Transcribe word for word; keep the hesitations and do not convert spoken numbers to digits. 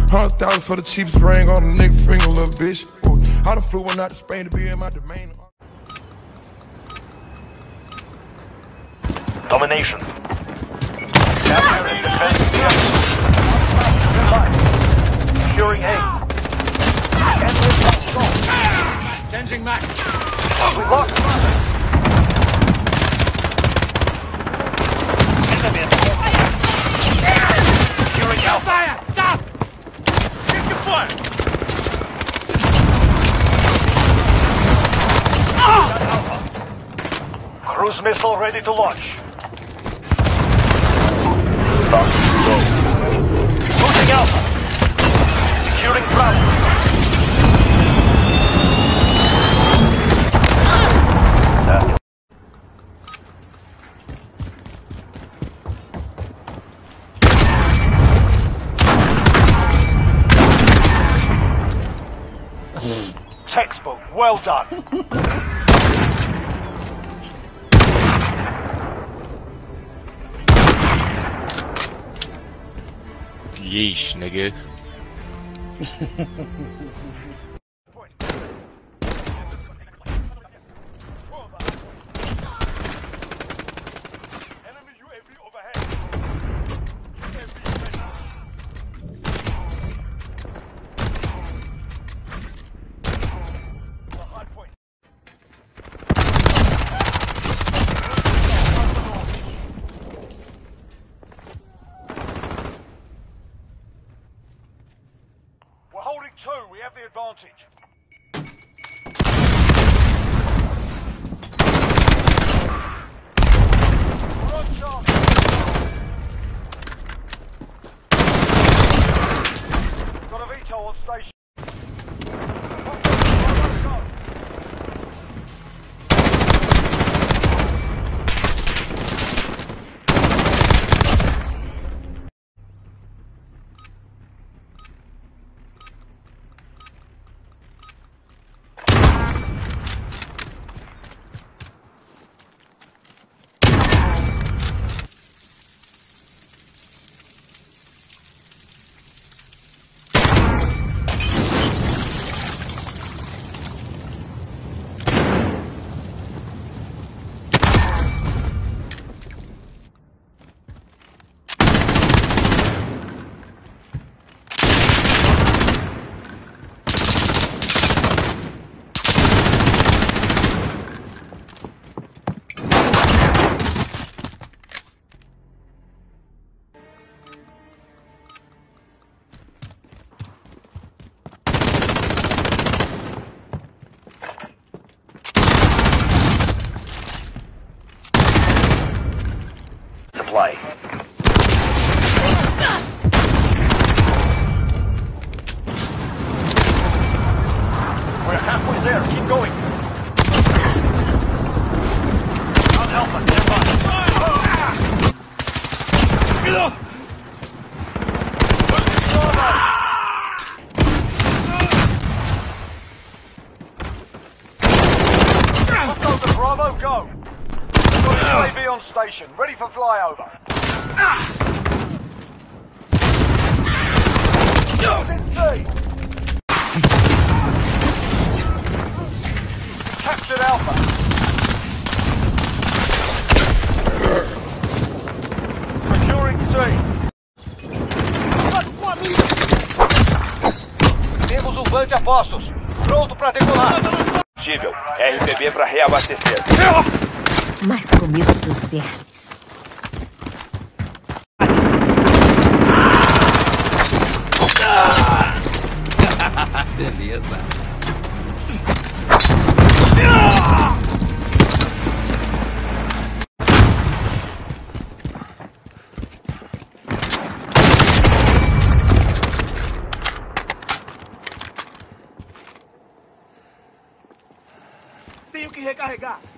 Hundred thousand for the cheapest ring on the nigga finger, little bitch. Ooh, I done flew one out to Spain to be in my domain. Domination. Securing A. Changing match. We lost. Enemy at the Securing Alpha. Fire! Stop! Check your fire! Ah! Cruise missile ready to launch. About to go. Losing Alpha. Securing Bravo. Textbook, well done. Yeesh, nigga. Two, we have the advantage. We're on target. Got a V TOL on station. Supply. We're halfway there. Keep going. I'll help us. Stand by. Get up! Go to Bravo, go! Got an U A V on station, ready for flyover. Captured Alpha. Securing C. Temos um vante a postos. Pronto para decolar. Combustível. R P B para reabastecer. Mais comida pros vermes. Beleza. Tenho que recarregar.